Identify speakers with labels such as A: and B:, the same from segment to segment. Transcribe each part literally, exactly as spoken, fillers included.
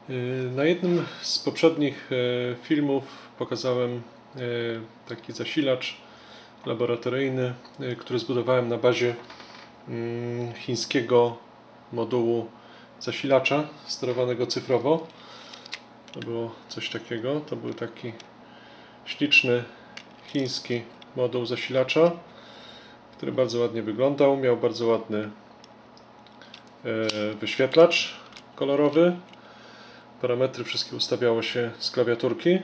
A: Na jednym z poprzednich filmów pokazałem taki zasilacz laboratoryjny, który zbudowałem na bazie chińskiego modułu zasilacza sterowanego cyfrowo. To było coś takiego, to był taki śliczny chiński moduł zasilacza, który bardzo ładnie wyglądał, miał bardzo ładny wyświetlacz kolorowy. Parametry wszystkie ustawiało się z klawiaturki.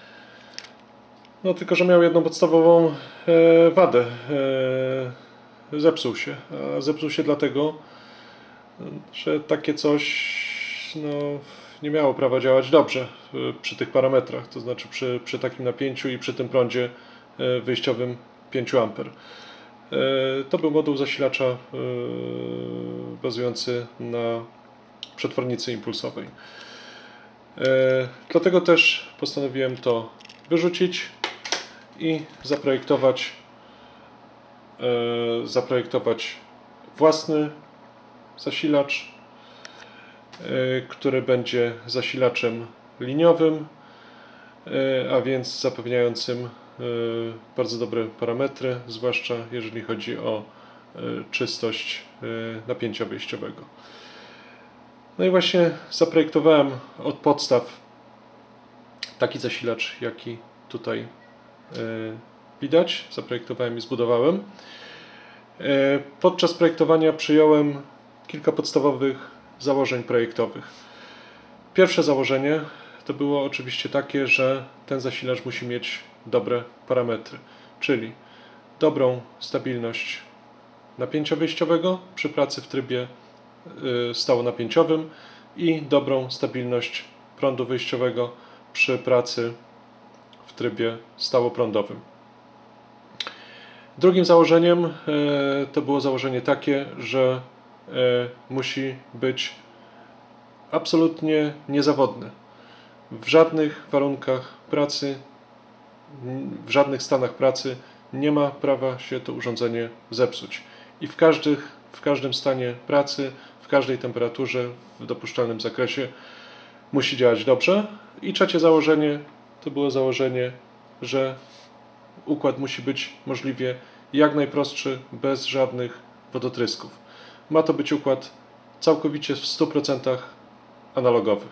A: No tylko, że miał jedną podstawową e, wadę. E, zepsuł się. A zepsuł się dlatego, że takie coś no, nie miało prawa działać dobrze e, przy tych parametrach. To znaczy przy, przy takim napięciu i przy tym prądzie e, wyjściowym pięć amperów. E, to był moduł zasilacza e, bazujący na przetwornicy impulsowej. E, dlatego też postanowiłem to wyrzucić i zaprojektować, e, zaprojektować własny zasilacz, e, który będzie zasilaczem liniowym, e, a więc zapewniającym e, bardzo dobre parametry, zwłaszcza jeżeli chodzi o e, czystość e, napięcia wyjściowego. No i właśnie zaprojektowałem od podstaw taki zasilacz, jaki tutaj widać. Zaprojektowałem i zbudowałem. Podczas projektowania przyjąłem kilka podstawowych założeń projektowych. Pierwsze założenie to było oczywiście takie, że ten zasilacz musi mieć dobre parametry, czyli dobrą stabilność napięcia wyjściowego przy pracy w trybie stałonapięciowym i dobrą stabilność prądu wyjściowego przy pracy w trybie stałoprądowym. Drugim założeniem to było założenie takie, że musi być absolutnie niezawodne. W żadnych warunkach pracy, w żadnych stanach pracy nie ma prawa się to urządzenie zepsuć. I w, każdych, w każdym stanie pracy, w każdej temperaturze, w dopuszczalnym zakresie musi działać dobrze. I trzecie założenie to było założenie, że układ musi być możliwie jak najprostszy, bez żadnych wodotrysków. Ma to być układ całkowicie w stu procentach analogowy.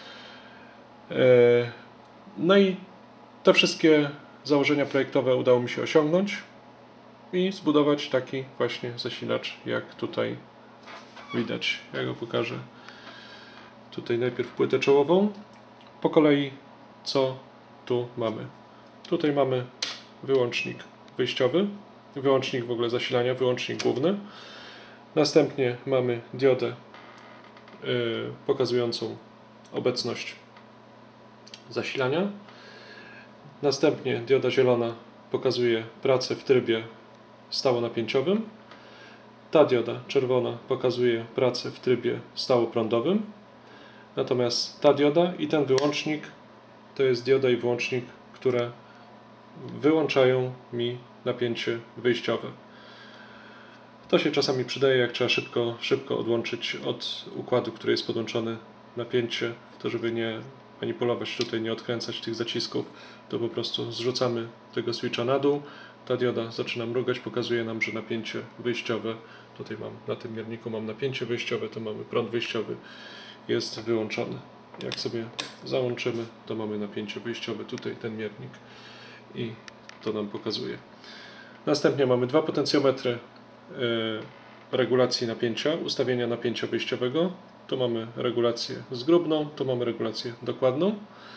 A: No i te wszystkie założenia projektowe udało mi się osiągnąć i zbudować taki właśnie zasilacz, jak tutaj widać. Ja go pokażę. Tutaj najpierw płytę czołową. Po kolei co tu mamy? Tutaj mamy wyłącznik wyjściowy, wyłącznik w ogóle zasilania, wyłącznik główny. Następnie mamy diodę yy, pokazującą obecność zasilania. Następnie dioda zielona pokazuje pracę w trybie stałonapięciowym. Ta dioda czerwona pokazuje pracę w trybie stałoprądowym. Natomiast ta dioda i ten wyłącznik to jest dioda i wyłącznik, które wyłączają mi napięcie wyjściowe. To się czasami przydaje, jak trzeba szybko, szybko odłączyć od układu, który jest podłączony napięcie, to żeby nie manipulować tutaj, nie odkręcać tych zacisków, to po prostu zrzucamy tego switcha na dół, ta dioda zaczyna mrugać, pokazuje nam, że napięcie wyjściowe, tutaj mam na tym mierniku mam napięcie wyjściowe, to mamy prąd wyjściowy, jest wyłączony. Jak sobie załączymy, to mamy napięcie wyjściowe, tutaj ten miernik i to nam pokazuje. Następnie mamy dwa potencjometry y, regulacji napięcia, ustawienia napięcia wyjściowego. Tu mamy regulację zgrubną, tu mamy regulację dokładną.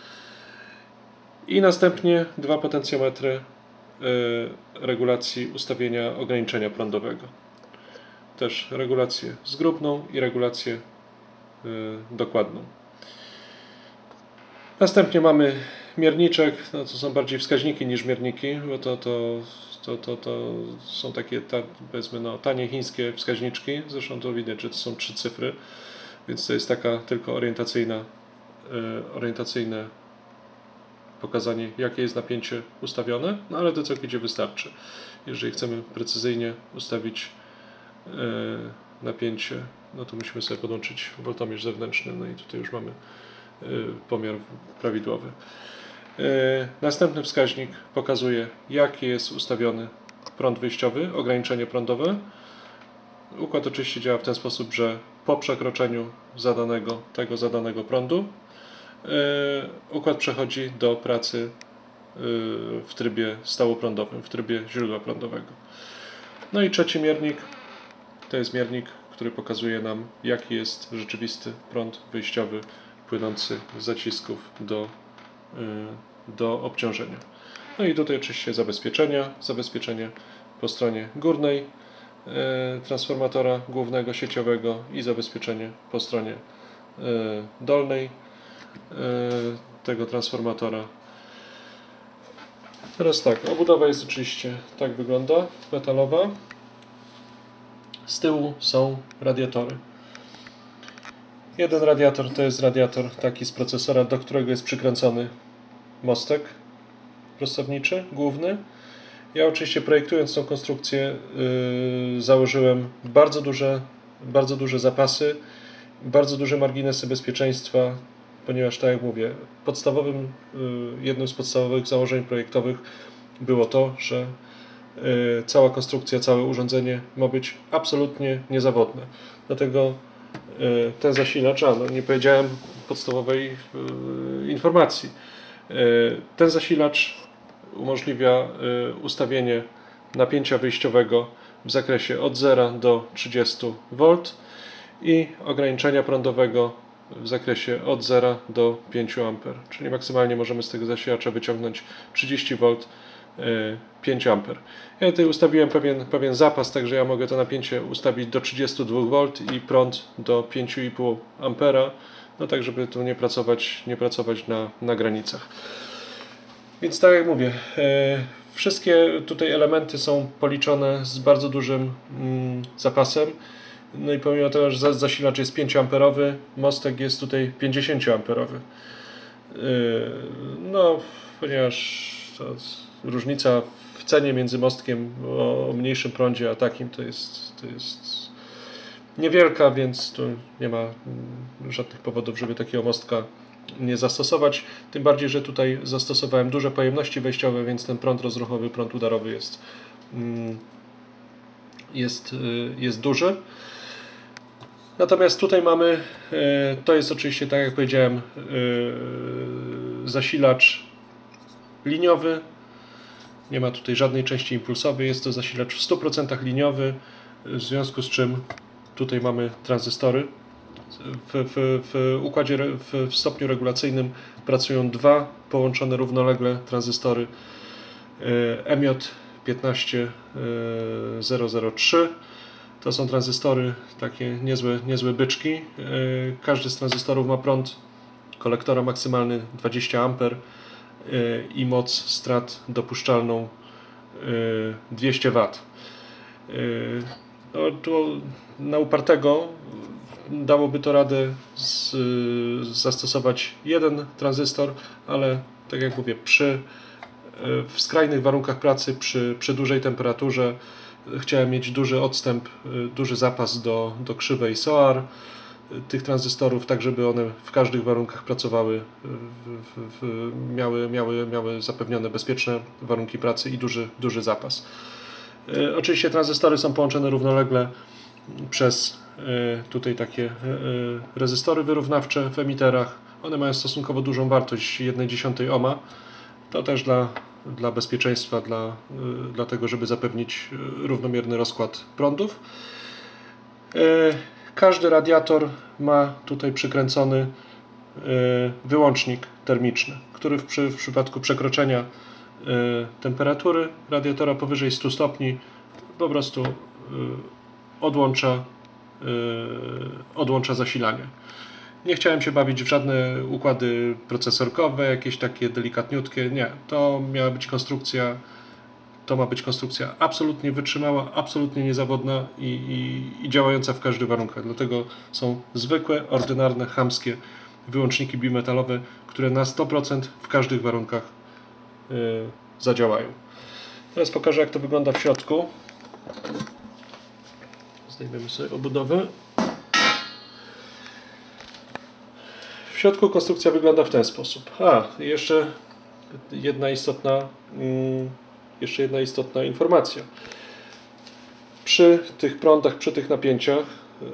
A: I następnie dwa potencjometry y, regulacji ustawienia ograniczenia prądowego. Też regulację zgrubną i regulację y, dokładną. Następnie mamy mierniczek, no to są bardziej wskaźniki niż mierniki, bo to, to, to, to, to są takie ta, powiedzmy no, tanie chińskie wskaźniczki, zresztą to widać, że to są trzy cyfry, więc to jest taka tylko orientacyjna, y, orientacyjne pokazanie, jakie jest napięcie ustawione, no ale to całkowicie wystarczy. Jeżeli chcemy precyzyjnie ustawić y, napięcie, no to musimy sobie podłączyć woltomierz zewnętrzny, no i tutaj już mamy pomiar prawidłowy. Następny wskaźnik pokazuje, jaki jest ustawiony prąd wyjściowy, ograniczenie prądowe. Układ oczywiście działa w ten sposób, że po przekroczeniu zadanego, tego zadanego prądu układ przechodzi do pracy w trybie stałoprądowym, w trybie źródła prądowego. No i trzeci miernik to jest miernik, który pokazuje nam, jaki jest rzeczywisty prąd wyjściowy płynący z zacisków do, do obciążenia. No i tutaj oczywiście zabezpieczenia, zabezpieczenie po stronie górnej transformatora głównego sieciowego i zabezpieczenie po stronie dolnej tego transformatora. Teraz tak, obudowa jest oczywiście, tak wygląda, metalowa. Z tyłu są radiatory. Jeden radiator to jest radiator taki z procesora, do którego jest przykręcony mostek prostowniczy, główny. Ja oczywiście, projektując tą konstrukcję, yy, założyłem bardzo duże, bardzo duże zapasy, bardzo duże marginesy bezpieczeństwa, ponieważ, tak jak mówię, podstawowym, yy, jednym z podstawowych założeń projektowych było to, że yy, cała konstrukcja, całe urządzenie ma być absolutnie niezawodne. Dlatego yy, ten zasilacz, a no nie powiedziałem podstawowej yy, informacji, yy, ten zasilacz umożliwia ustawienie napięcia wyjściowego w zakresie od zera do trzydziestu wolt i ograniczenia prądowego w zakresie od zera do pięciu amperów. Czyli maksymalnie możemy z tego zasilacza wyciągnąć trzydzieści wolt, pięć amperów. Ja tutaj ustawiłem pewien, pewien zapas, także ja mogę to napięcie ustawić do trzydziestu dwóch wolt i prąd do pięciu i pół ampera, no tak żeby tu nie pracować, nie pracować na, na granicach. Więc tak jak mówię, wszystkie tutaj elementy są policzone z bardzo dużym zapasem. No i pomimo tego, że zasilacz jest pięcioamperowy, mostek jest tutaj pięćdziesięcioamperowy. No, ponieważ to różnica w cenie między mostkiem o mniejszym prądzie a takim to jest, to jest niewielka, więc tu nie ma żadnych powodów, żeby takiego mostka nie zastosować, tym bardziej, że tutaj zastosowałem duże pojemności wejściowe, więc ten prąd rozruchowy, prąd udarowy jest, jest, jest duży. Natomiast tutaj mamy, to jest oczywiście, tak jak powiedziałem, zasilacz liniowy, nie ma tutaj żadnej części impulsowej, jest to zasilacz w stu procentach liniowy, w związku z czym tutaj mamy tranzystory. W, w, w układzie, w, w stopniu regulacyjnym pracują dwa połączone równolegle tranzystory M J piętnaście zero zero trzy. To są tranzystory, takie niezłe, niezłe byczki. Każdy z tranzystorów ma prąd kolektora maksymalny dwadzieścia amperów i moc strat dopuszczalną dwieście watów. No, tu na upartego dałoby to radę z, zastosować jeden tranzystor, ale tak jak mówię, przy, w skrajnych warunkach pracy, przy, przy dużej temperaturze chciałem mieć duży odstęp, duży zapas do, do krzywej S O A R tych tranzystorów, tak żeby one w każdych warunkach pracowały, w, w, miały, miały, miały zapewnione bezpieczne warunki pracy i duży, duży zapas. Oczywiście tranzystory są połączone równolegle przez tutaj takie rezystory wyrównawcze w emiterach. One mają stosunkowo dużą wartość jedna dziesiąta ohma. To też dla, dla bezpieczeństwa, dla, dla tego, żeby zapewnić równomierny rozkład prądów. Każdy radiator ma tutaj przykręcony wyłącznik termiczny, który w, przy, w przypadku przekroczenia temperatury radiatora powyżej stu stopni po prostu odłącza, odłącza zasilanie. Nie chciałem się bawić w żadne układy procesorkowe, jakieś takie delikatniutkie. Nie, to miała być konstrukcja, to ma być konstrukcja absolutnie wytrzymała, absolutnie niezawodna i, i, i działająca w każdych warunkach. Dlatego są zwykłe, ordynarne, chamskie wyłączniki bimetalowe, które na sto procent w każdych warunkach yy, zadziałają. Teraz pokażę, jak to wygląda w środku. Zdejmiemy sobie obudowę. W środku konstrukcja wygląda w ten sposób. A, jeszcze jedna istotna, jeszcze jedna istotna informacja. Przy tych prądach, przy tych napięciach,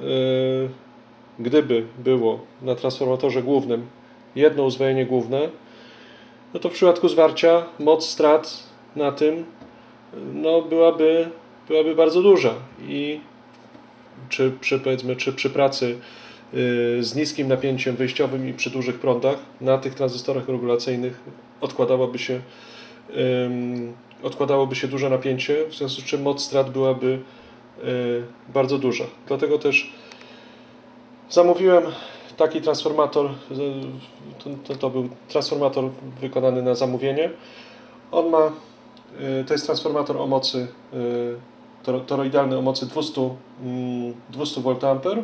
A: gdyby było na transformatorze głównym jedno uzwojenie główne, no to w przypadku zwarcia moc strat na tym no byłaby, byłaby bardzo duża i czy przy, powiedzmy, czy przy pracy yy, z niskim napięciem wyjściowym i przy dużych prądach na tych tranzystorach regulacyjnych odkładałoby się, yy, odkładałoby się duże napięcie, w związku z czym moc strat byłaby yy, bardzo duża. Dlatego też zamówiłem taki transformator, to, to, to był transformator wykonany na zamówienie. On ma, to jest transformator o mocy, toroidalny o mocy dwieście wolt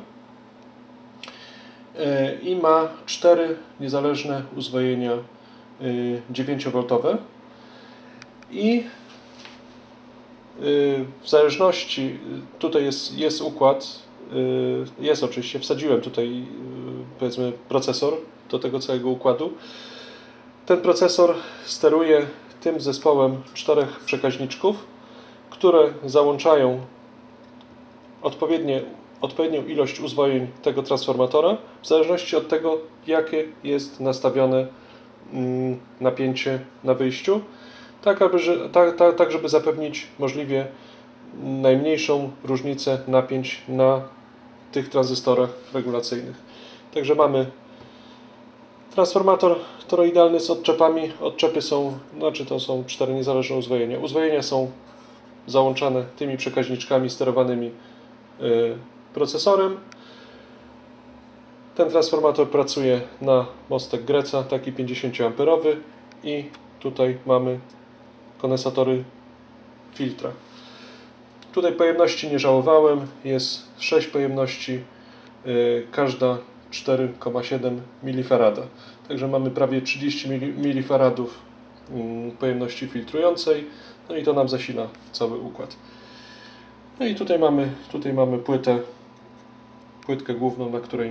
A: i ma cztery niezależne uzwojenia dziewięciowoltowe i w zależności, tutaj jest, jest układ, jest oczywiście, wsadziłem tutaj powiedzmy procesor do tego całego układu. Ten procesor steruje tym zespołem czterech przekaźniczków, które załączają odpowiednie, odpowiednią ilość uzwojeń tego transformatora w zależności od tego, jakie jest nastawione napięcie na wyjściu, tak, aby, tak, tak, tak żeby zapewnić możliwie najmniejszą różnicę napięć na tych tranzystorach regulacyjnych. Także mamy transformator toroidalny z odczepami. Odczepy są, znaczy to są cztery niezależne uzwojenia. Uzwojenia są załączane tymi przekaźniczkami sterowanymi yy, procesorem. Ten transformator pracuje na mostek Greca, taki pięćdziesięcioamperowy i tutaj mamy kondensatory filtra. Tutaj pojemności nie żałowałem, jest sześć pojemności, yy, każda cztery przecinek siedem milifarada. Także mamy prawie trzydzieści milifaradów yy, pojemności filtrującej, no i to nam zasila cały układ. No i tutaj mamy, tutaj mamy płytę, płytkę główną, na której,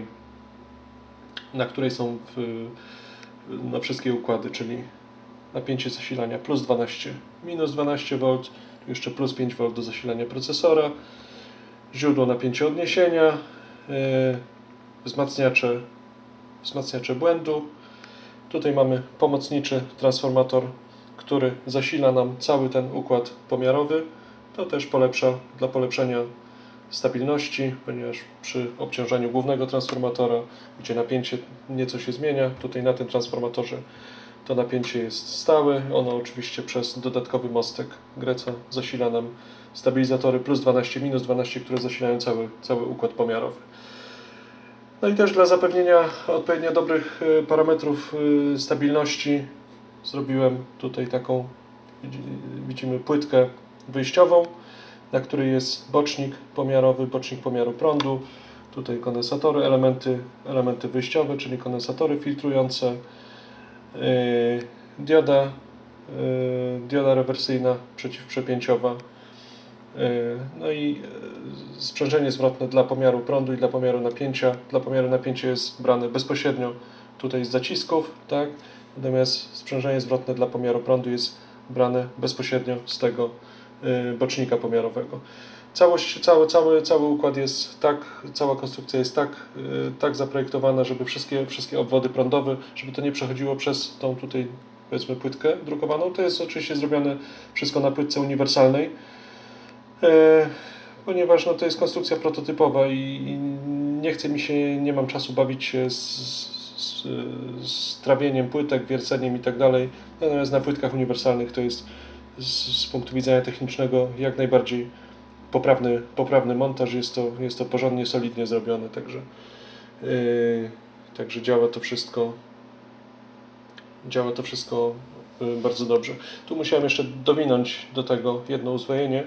A: na której są w, na wszystkie układy, czyli napięcie zasilania plus dwanaście, minus dwanaście wolt, jeszcze plus pięć wolt do zasilania procesora, źródło napięcia odniesienia, yy, wzmacniacze, wzmacniacze błędu. Tutaj mamy pomocniczy transformator, który zasila nam cały ten układ pomiarowy. To też polepsza, dla polepszenia stabilności, ponieważ przy obciążeniu głównego transformatora, gdzie napięcie nieco się zmienia, tutaj na tym transformatorze to napięcie jest stałe. Ono oczywiście przez dodatkowy mostek Greca zasila nam stabilizatory plus dwanaście, minus dwanaście, które zasilają cały, cały układ pomiarowy. No i też dla zapewnienia odpowiednio dobrych parametrów stabilności zrobiłem tutaj taką, widzimy, płytkę wyjściową, na której jest bocznik pomiarowy, bocznik pomiaru prądu, tutaj kondensatory, elementy, elementy wyjściowe, czyli kondensatory filtrujące, yy, dioda, yy, dioda rewersyjna przeciwprzepięciowa, yy, no i yy, sprzężenie zwrotne dla pomiaru prądu i dla pomiaru napięcia. Dla pomiaru napięcia jest brane bezpośrednio tutaj z zacisków, tak? Natomiast sprzężenie zwrotne dla pomiaru prądu jest brane bezpośrednio z tego bocznika pomiarowego. Całość, cały, cały, cały układ jest tak, cała konstrukcja jest tak, tak zaprojektowana, żeby wszystkie, wszystkie obwody prądowe, żeby to nie przechodziło przez tą tutaj, powiedzmy, płytkę drukowaną. To jest oczywiście zrobione wszystko na płytce uniwersalnej, ponieważ no, to jest konstrukcja prototypowa i nie chce mi się, nie mam czasu bawić się z, z, z trawieniem płytek, wierceniem i tak dalej. Natomiast na płytkach uniwersalnych to jest Z, z punktu widzenia technicznego jak najbardziej poprawny, poprawny montaż, jest to, jest to porządnie, solidnie zrobione, także, yy, także działa to wszystko działa to wszystko yy, bardzo dobrze. Tu musiałem jeszcze dowinąć do tego jedno uzwojenie.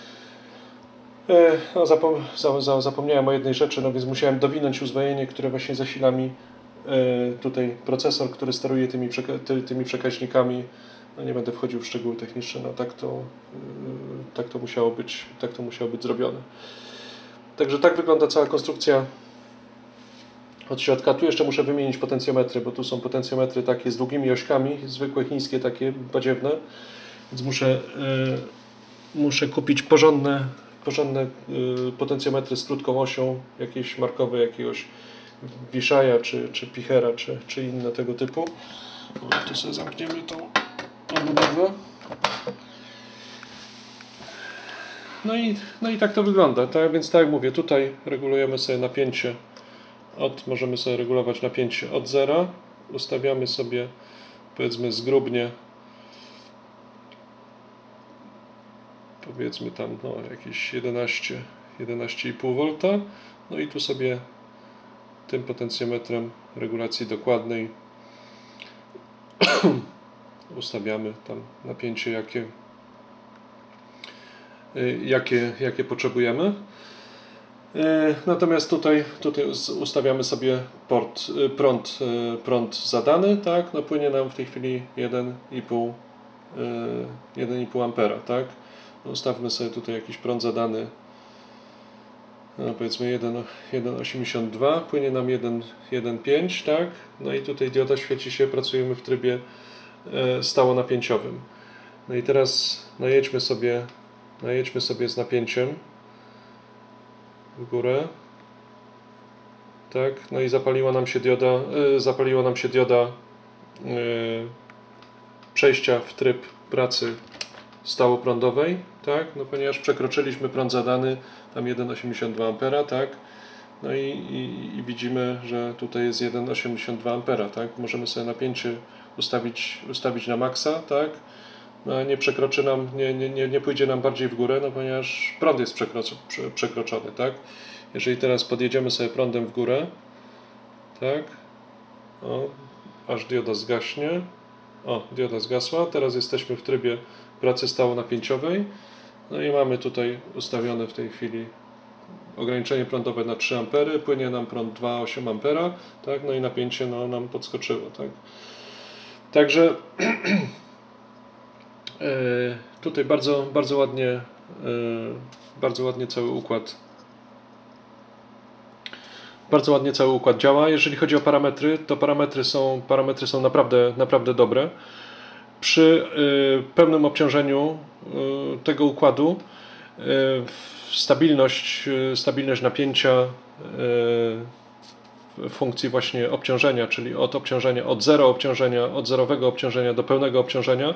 A: Yy, no, zapom za, za, zapomniałem o jednej rzeczy, no więc musiałem dowinąć uzwojenie, które właśnie zasila mi yy, tutaj procesor, który steruje tymi, przeka ty, tymi przekaźnikami. No nie będę wchodził w szczegóły techniczne, no tak to, yy, tak to musiało być, tak to musiało być zrobione. Także tak wygląda cała konstrukcja od środka. Tu jeszcze muszę wymienić potencjometry, bo tu są potencjometry takie z długimi ośkami, zwykłe chińskie, takie badziewne, więc muszę, yy, muszę kupić porządne, porządne yy, potencjometry z krótką osią, jakieś markowe, jakiegoś Wishaja, czy, czy Pichera, czy, czy inne tego typu. O, tu sobie zamkniemy tą obudowę. No i, no i tak to wygląda, tak? Więc tak jak mówię, tutaj regulujemy sobie napięcie, od, możemy sobie regulować napięcie od zera, ustawiamy sobie, powiedzmy, zgrubnie, powiedzmy tam no, jakieś jedenaście, jedenaście i pół wolta, no i tu sobie tym potencjometrem regulacji dokładnej ustawiamy tam napięcie, jakie, jakie, jakie potrzebujemy. Natomiast tutaj, tutaj ustawiamy sobie port, prąd, prąd zadany, tak? No płynie nam w tej chwili jeden i pół ampera, tak? No ustawmy sobie tutaj jakiś prąd zadany, no powiedzmy jeden przecinek osiemdziesiąt dwa, płynie nam jeden przecinek pięć, tak? No i tutaj dioda świeci się, pracujemy w trybie stałonapięciowym. No i teraz najedźmy sobie, najedźmy sobie z napięciem w górę, tak, no i zapaliła nam się dioda, yy, zapaliła nam się dioda yy, przejścia w tryb pracy stałoprądowej, tak, no ponieważ przekroczyliśmy prąd zadany, tam jeden przecinek osiemdziesiąt dwa ampera, tak, no i, i, i widzimy, że tutaj jest jeden przecinek osiemdziesiąt dwa ampera, tak, możemy sobie napięcie ustawić, ustawić na maksa, tak, no, nie przekroczy nam, nie, nie, nie, nie pójdzie nam bardziej w górę, no ponieważ prąd jest przekroczony, przekroczony, tak? Jeżeli teraz podjedziemy sobie prądem w górę, tak? O, aż dioda zgaśnie. O, dioda zgasła. Teraz jesteśmy w trybie pracy stałonapięciowej. No i mamy tutaj ustawione w tej chwili ograniczenie prądowe na trzy ampery, płynie nam prąd dwa przecinek osiem ampera, tak? No i napięcie no, nam podskoczyło, tak? Także tutaj bardzo, bardzo ładnie, bardzo ładnie cały układ, bardzo ładnie cały układ działa. Jeżeli chodzi o parametry, to parametry są, parametry są naprawdę, naprawdę dobre. Przy pełnym obciążeniu tego układu stabilność, stabilność napięcia w funkcji właśnie obciążenia, czyli od obciążenia, od zero obciążenia, od zerowego obciążenia do pełnego obciążenia,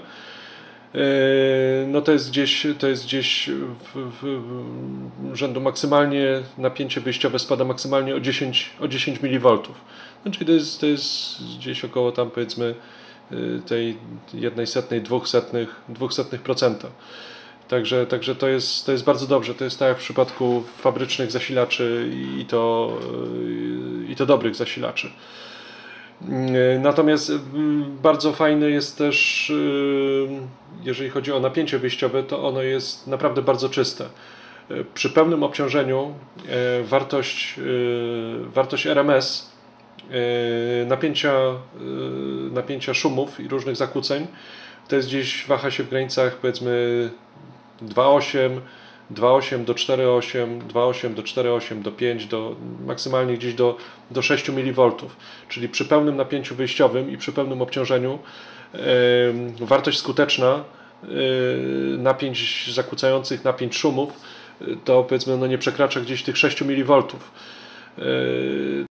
A: no to jest gdzieś, to jest gdzieś w, w, w rzędu maksymalnie napięcie wyjściowe spada maksymalnie o dziesięć, o dziesięć miliwoltów. Znaczy to jest, to jest gdzieś około tam powiedzmy tej jednej setnej, dwóch setnych, dwóch setnych procenta. Także, także to, jest, to jest bardzo dobrze. To jest tak jak w przypadku fabrycznych zasilaczy i to, i to dobrych zasilaczy. Natomiast bardzo fajne jest też, jeżeli chodzi o napięcie wyjściowe, to ono jest naprawdę bardzo czyste. Przy pełnym obciążeniu wartość, wartość R M S, napięcia, napięcia szumów i różnych zakłóceń, to jest gdzieś, waha się w granicach powiedzmy dwa przecinek osiem, dwa przecinek osiem do cztery przecinek osiem, dwa przecinek osiem do cztery przecinek osiem, do pięć, do maksymalnie gdzieś do, do sześć miliwoltów. Czyli przy pełnym napięciu wyjściowym i przy pełnym obciążeniu yy, wartość skuteczna yy, napięć zakłócających, napięć szumów, yy, to powiedzmy no nie przekracza gdzieś tych sześć miliwoltów. Yy,